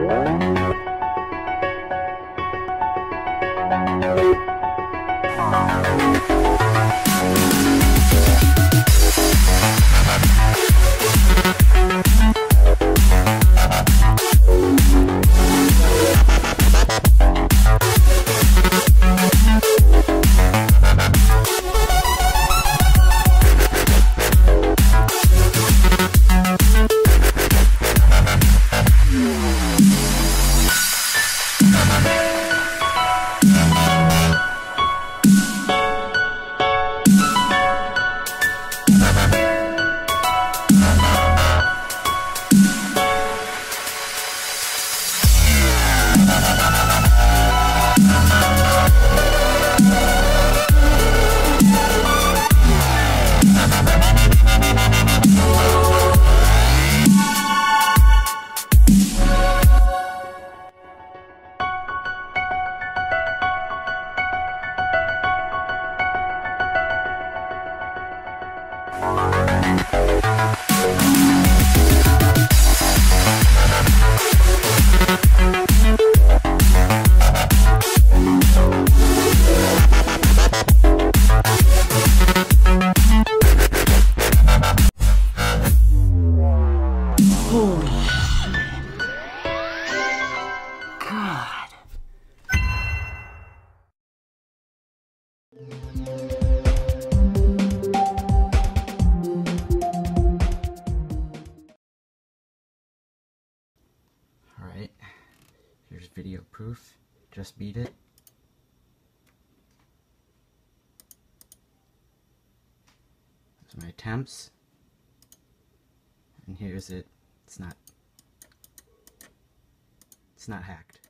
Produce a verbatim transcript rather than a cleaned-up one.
Holy shit. God. Alright, here's video proof. Just beat it. Those are my attempts. And here's it. It's not, it's not hacked.